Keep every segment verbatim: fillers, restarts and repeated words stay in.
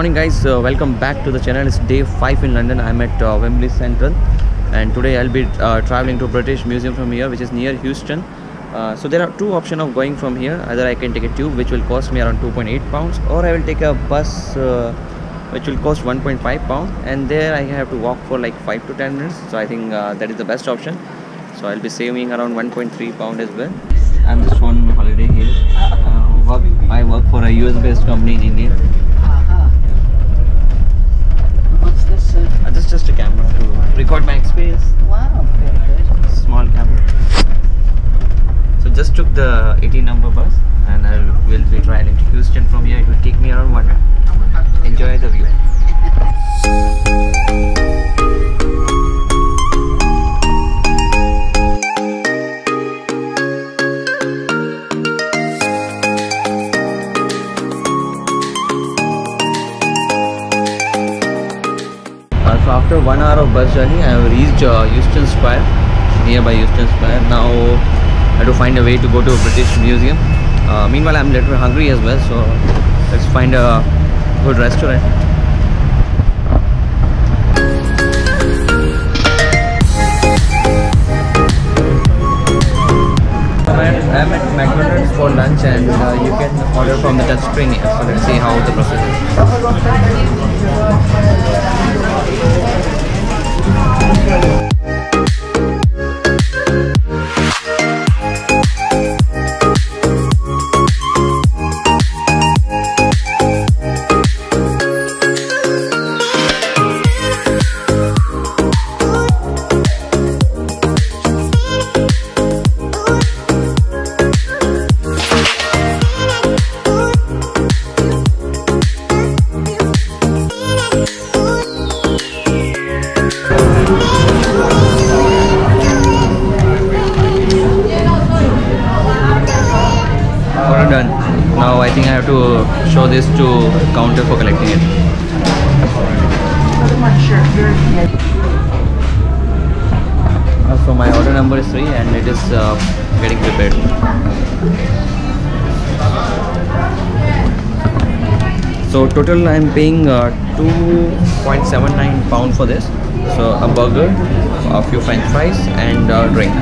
morning guys, uh, welcome back to the channel. It's day five in London. I'm at uh, Wembley Central, and today I'll be uh, traveling to British Museum from here, which is near Houston. Uh, so there are two options of going from here. Either I can take a tube, which will cost me around two point eight pounds, or I will take a bus uh, which will cost one point five pounds, and there I have to walk for like five to ten minutes. So I think uh, that is the best option. So I'll be saving around one point three pound as well. I'm just on holiday here. Uh, work, I work for a U S based company in India. Uh-huh. What's this? Uh, Uh, this is just a camera to record my experience. wow, very good. Small camera. So just took the eighteen number bus, and I will be traveling to Houston from here. It will take me around one hour. Enjoy the view. So after one hour of bus journey, I have reached uh, Euston Square, nearby Euston Square. Now I have to find a way to go to a British Museum. Uh, meanwhile, I'm a little hungry as well, so let's find a good restaurant. I'm at Mcdonalds for lunch, and uh, you can order from the touch screen here. So let's see how the process is. Done. Now I think I have to show this to counter for collecting it. Uh, so my order number is three, and it is uh, getting prepared. So total I am paying uh, two point seven nine pound for this. So a burger, a few French fries, and a drink.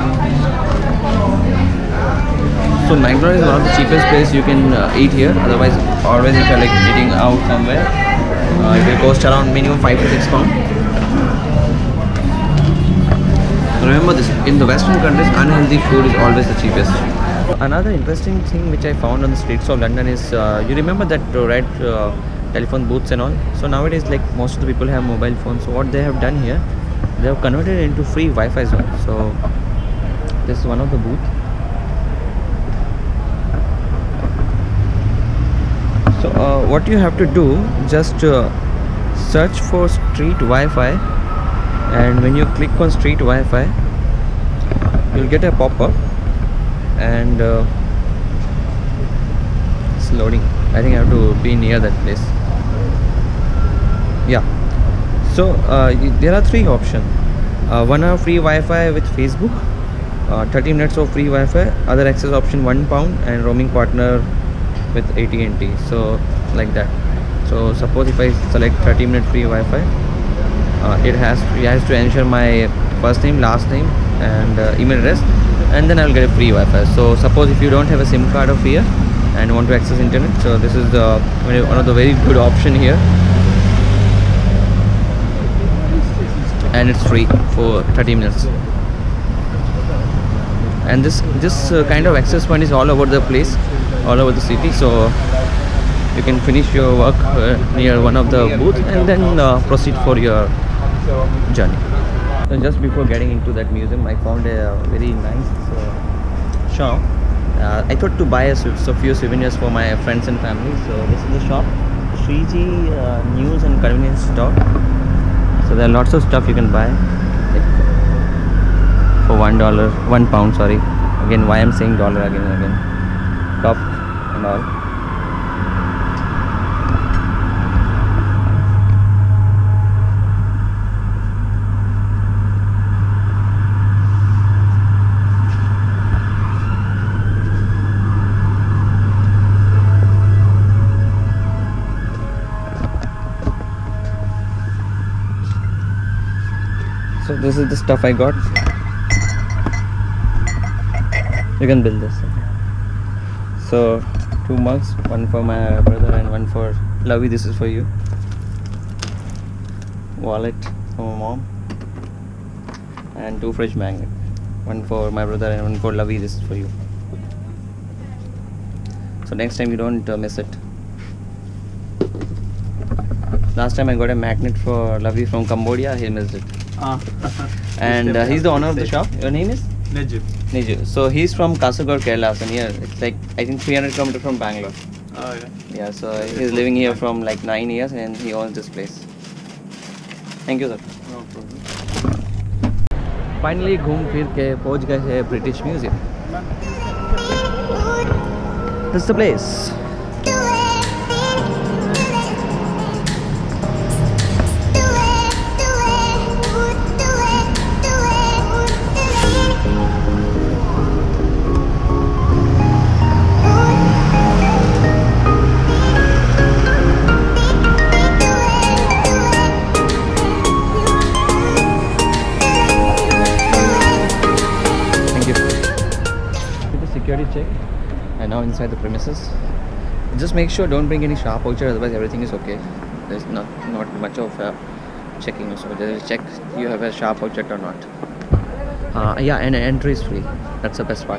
So McDonald's is one of the cheapest place you can uh, eat here. Otherwise, always if you're like eating out somewhere, uh, it will cost around minimum five to six pounds. Remember this: in the Western countries, unhealthy food is always the cheapest. Another interesting thing which I found on the streets of London is uh, you remember that uh, red uh, telephone booths and all. So nowadays, like most of the people have mobile phones. So what they have done here, they have converted it into free Wi-Fi zone. So this is one of the booths. So uh, what you have to do, just uh, search for street Wi-Fi, and when you click on street Wi-Fi, you'll get a pop-up, and uh, it's loading. I think I have to be near that place. Yeah. So uh, there are three options. Uh, one hour free Wi-Fi with Facebook, uh, thirty minutes of free Wi-Fi, other access option one pound, and roaming partner with A T and T. So like that. So suppose if I select thirty minute free Wi-Fi, uh, it has it has to ensure my first name, last name, and uh, email address, and then I will get a free Wi-Fi. So suppose if you don't have a SIM card of here and want to access internet, so this is the one of the very good option here, and it's free for thirty minutes. And this this uh, kind of access point is all over the place, all over the city. So you can finish your work uh, near one of the booths, and then uh, proceed for your journey. So just before getting into that museum, I found a very nice uh, shop. Uh, I thought to buy a, a few souvenirs for my friends and family. So this is the shop, Shriji uh, News and Convenience Store. So there are lots of stuff you can buy, like for one dollar, one pound. Sorry, again why I'm saying dollar again and again. Cup and all. this is the stuff I got. You can build this. So two mugs, one for my brother and one for Lovey. This is for you. Wallet for my mom, and two fridge magnet. One for my brother and one for Lovey. This is for you. So next time you don't uh, miss it. Last time I got a magnet for Lovey from Cambodia. He missed it. Ah. And uh, he's the owner of the shop. Your name is? Najib. Niju. So he's from Kasaragod, Kerala. So near, it's like I think three hundred kilometers from Bangalore. Oh yeah. Yeah. So he's living here from like nine years, and he owns this place. Thank you, sir. No problem. Finally, घूम फिर के पहुंच गए हैं British Museum. This is the place. Security check, and now inside the premises. Just make sure don't bring any sharp object, otherwise everything is okay. There's not not much of uh, checking, so just check you have a sharp object or not. Uh, yeah, and entry is free. That's the best part.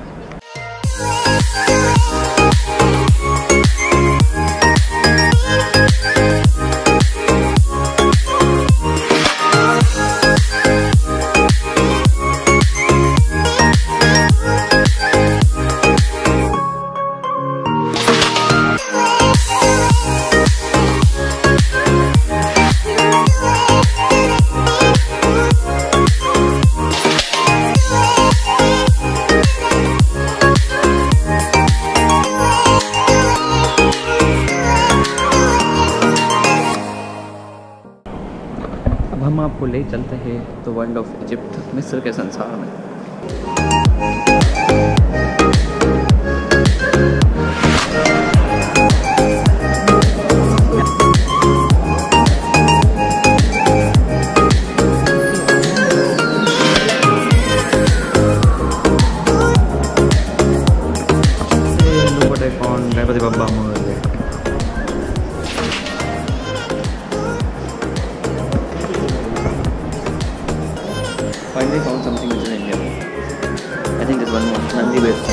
हम आपको ले चलते हैं the world of Egypt, मिस्र के संसार में। Ganpati Bappa Finally found something which is Indian. I think there's one more. Nandi with.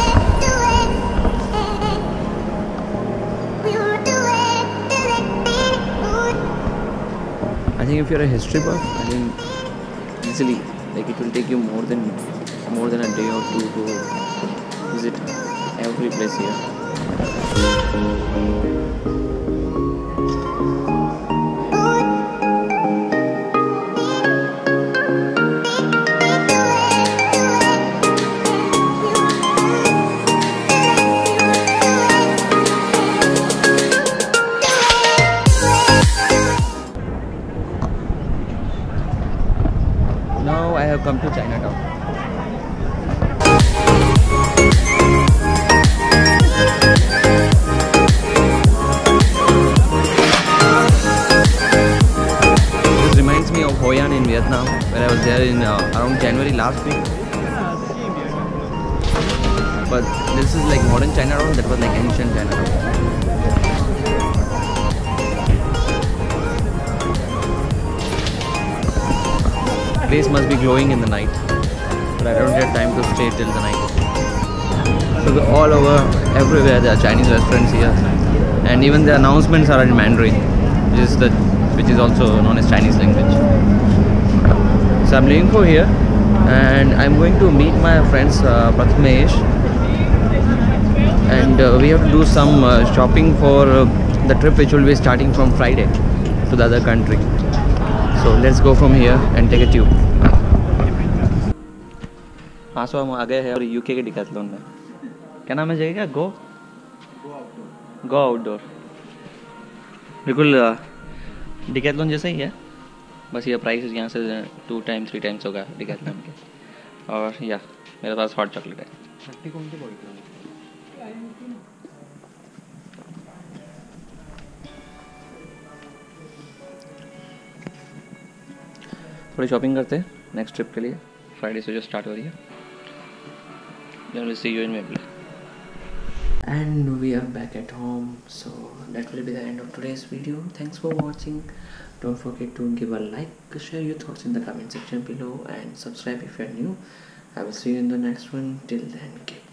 I think if you're a history buff, I think easily, like it will take you more than more than a day or two to visit every place here. Now I have come to Chinatown. This reminds me of Hoi An in Vietnam, where I was there in uh, around January last week. But this is like modern Chinatown, that was like ancient Chinatown. Place must be glowing in the night, but I don't get time to stay till the night. So we're all over, everywhere there are Chinese restaurants here, and even the announcements are in Mandarin, which is the which is also known as Chinese language. So I'm leaving for here, and I'm going to meet my friends uh, Prathamesh, and uh, we have to do some uh, shopping for uh, the trip which will be starting from Friday to the other country. So let's go from here and take a tube. हाँ सो हम आ गए हैं और UK के decathlon में। क्या नाम है जगह का? गो गो आउटडोर। बिल्कुल डिकैथलॉन जैसा ही है, बस ये प्राइस यहाँ से टू टाइम थ्री टाइम्स होगा डिकैथलॉन के। और या मेरे पास हॉट चॉकलेट है। थोड़ी शॉपिंग करते हैं नेक्स्ट ट्रिप के लिए फ्राइडे से जो स्टार्ट हो रही है. Then we'll see you in Wembley. And we are back at home, so that will be the end of today's video. Thanks for watching. Don't forget to give a like, share your thoughts in the comment section below, and subscribe if you're new. I will see you in the next one. Till then, keep